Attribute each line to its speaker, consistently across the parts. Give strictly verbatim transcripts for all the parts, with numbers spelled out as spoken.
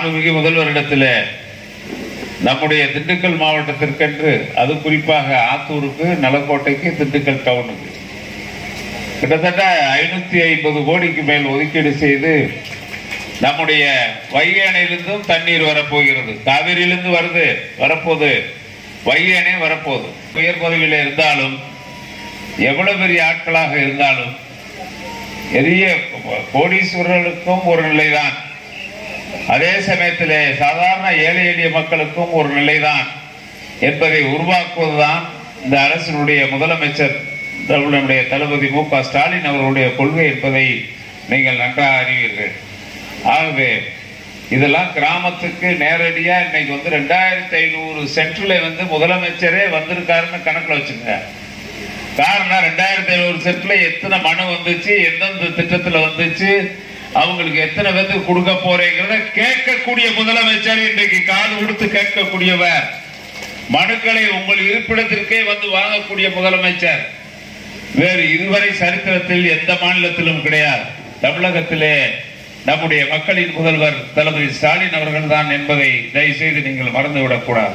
Speaker 1: மாண்புமிகு முதல்வரிடத்தில் நம்முடைய திண்டுக்கல் மாவட்டத்திற்கென்று, அது குறிப்பாக ஆத்தூருக்கு, நலக்கோட்டைக்கு, திண்டுக்கல் டவுனுக்கு கிட்டத்தட்ட ஐநூத்தி ஐம்பது கோடிக்கு மேல் ஒதுக்கீடு செய்து நம்முடைய வைகை அணையிலிருந்தும் தண்ணீர் வரப்போகிறது. காவிரியிலிருந்து வருது, வரப்போகுது, வைகை அணை வரப்போகுது. உயர் பதவியில் இருந்தாலும், எவ்வளவு பெரிய ஆட்களாக இருந்தாலும், பெரிய கோடீஸ்வரர்களுக்கும் ஒரு நிலைதான், அதே சமயத்தில் சாதாரண ஏழை எளிய மக்களுக்கும் ஒரு நிலைதான் என்பதை உருவாக்குவதுதான் இந்த அரசினுடைய முதலமைச்சர் நம்முடைய தளபதி மு க ஸ்டாலின் அவர்களுடைய கொள்கை என்பதை நீங்கள் நன்றாக அறிவீர்கள். ஆகவே இதெல்லாம் கிராமத்துக்கு நேரடியா இன்னைக்கு வந்து ரெண்டாயிரத்தி ஐநூறு சென்ட்ல வந்து முதலமைச்சரே வந்திருக்காருன்னு கணக்குல வச்சுங்க. காரணம், ரெண்டாயிரத்தி ஐநூறு சென்ட்ல எத்தனை மனு வந்துச்சு, எந்தெந்த திட்டத்துல வந்துச்சு, அவங்களுக்கு எத்தனை பேருக்கு கொடுக்க போறீங்கிறத கேட்கக்கூடிய முதலமைச்சர், இன்றைக்கு காது கொடுத்து கேட்கக்கூடியவர், மனுக்களை உங்கள் இருப்பிடத்திற்கே வந்து வாங்கக்கூடிய முதலமைச்சர் வேறு இதுவரை சரித்திரத்தில் எந்த மாநிலத்திலும் கிடையாது. தமிழகத்திலே நம்முடைய மக்களின் முதல்வர் தளபதி ஸ்டாலின் அவர்கள் தான் என்பதை தயவுசெய்து நீங்கள் மறந்துவிடக் கூடாது.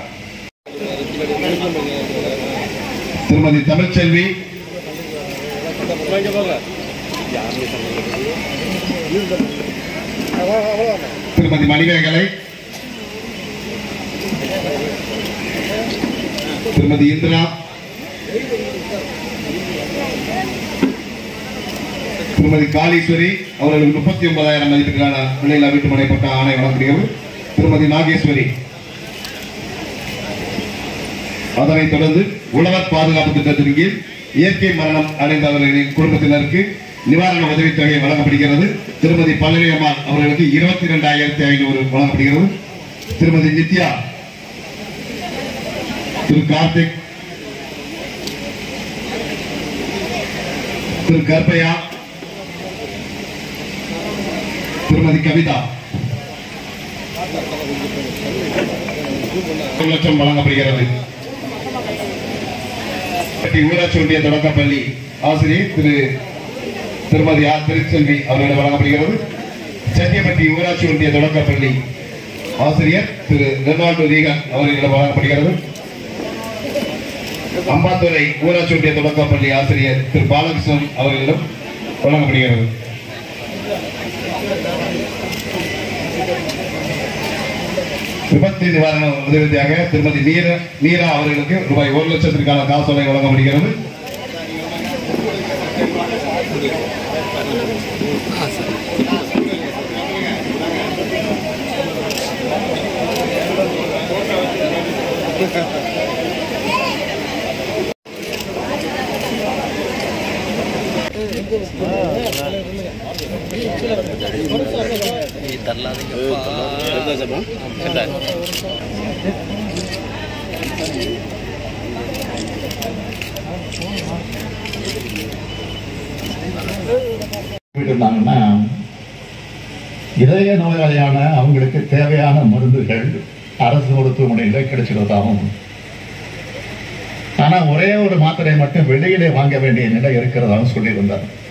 Speaker 2: திருமதி தமிழ்ச்செல்வி, திருமதி மணிமேகலை, திருமதி இந்திரா, திருமதி காளீஸ்வரி அவர்களுக்கு முப்பத்தி ஒன்பதாயிரம் மதிப்பிலான விலையில்லா வீட்டுமனை பட்டா ஆணை வழங்குகிறது. திருமதி நாகேஸ்வரி. அதனைத் தொடர்ந்து உழவர் பாதுகாப்பு திட்டத்தின் கீழ் இயற்கை மரணம் அடைந்தவர்களின் குடும்பத்தினருக்கு நிவாரண உதவித்தொகை வழங்கப்படுகிறது. திருமதி பழனியம்மாள் அவர்களுக்கு இருபத்தி இரண்டாயிரத்தி ஐநூறு வழங்கப்படுகிறது. திருமதி நித்யா, திரு கார்த்திக், திரு கற்பையா, திருமதி கவிதா ஒரு லட்சம் வழங்கப்படுகிறது. ஊராட்சி ஒன்றிய தொடக்கப்பள்ளி ஆசிரியர் திரு திருமதி ஆர் திருச்செல்வி அவர்களிடம் வழங்கப்படுகிறது. செட்டியப்பட்டி ஊராட்சி ஒன்றிய தொடக்கப்பள்ளி ஆசிரியர் திரு ரெனால்டோ ரீகன் அவர்களிடம் வழங்கப்படுகிறது. அம்பாத்துறை ஊராட்சி ஒன்றிய தொடக்கப்பள்ளி ஆசிரியர் திரு பாலகிருஷ்ணன் அவர்களிடம் வழங்கப்படுகிறது. விபத்து நிவாரண உதவியாக திருமதி நீரா நீரா அவர்களுக்கு ரூபாய் ஒரு லட்சத்திற்கான காசோலை வழங்கப்படுகிறது.
Speaker 3: இதய நோயாளியான அவங்களுக்கு தேவையான மருந்துகள் அரசு மருத்துவமனையில் கிடைச்சிருந்தாலும், ஆனா ஒரே ஒரு மாத்திரை மட்டும் வெளியிலே வாங்க வேண்டிய நிலை இருக்கிறதான்னு சொல்லியிருந்தார்.